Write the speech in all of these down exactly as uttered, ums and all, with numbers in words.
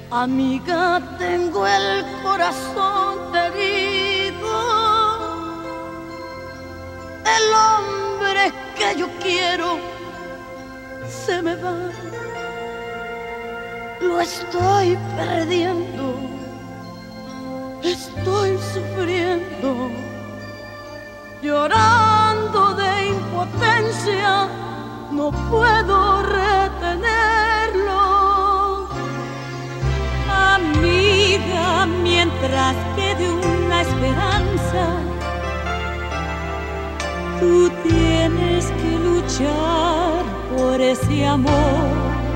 Amiga, tengo el corazón herido. El hombre que yo quiero se me va. Lo estoy perdiendo. Estoy sufriendo, llorando de impotencia. No puedo retenerlo. Amiga, mientras quede una esperanza, tú tienes que luchar por ese amor.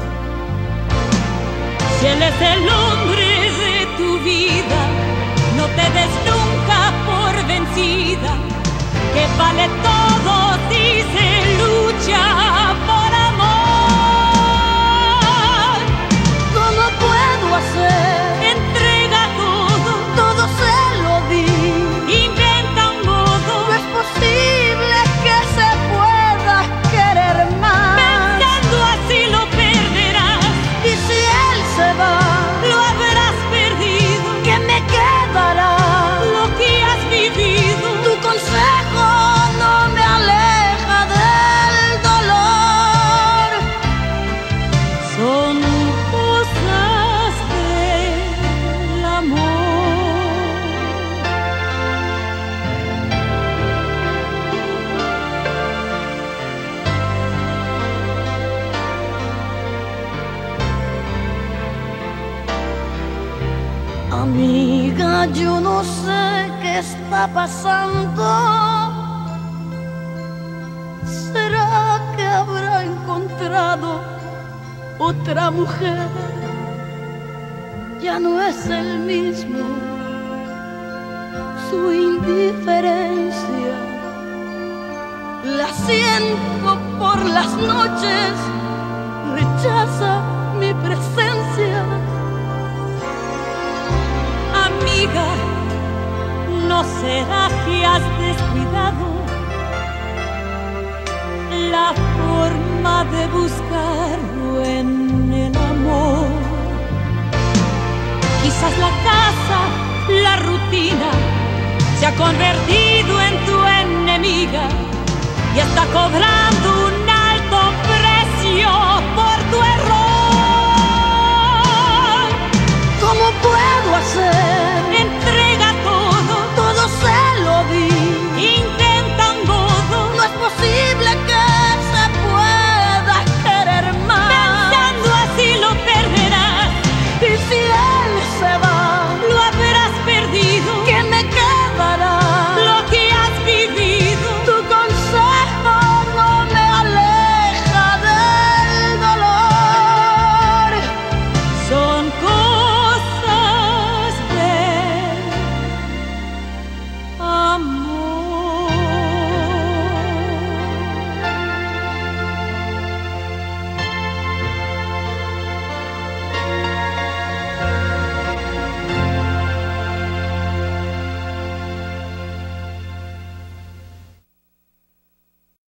Si él es el hombre de tu vida, no te des nunca por vencida, que vale todo si se lucha por amor. ¿Cómo puedo hacer? Entrega todo, Todo se lo di. inventa un modo. No es posible que se pueda querer más. Pensando así lo perderás, Y si él se va, lo habrás perdido. ¿qué me quedará? Lo que has vivido, Tu consejo no me aleja del dolor. son cosas del amor. Amiga, yo no sé qué está pasando. ¿Será que habrá encontrado otra mujer? Ya no es el mismo. Su indiferencia la siento por las noches. Rechaza mi presencia. Amiga, ¿no será que has descuidado la forma de buscarlo en el amor? Quizás la casa, la rutina, se ha convertido en tu enemiga y está cobrando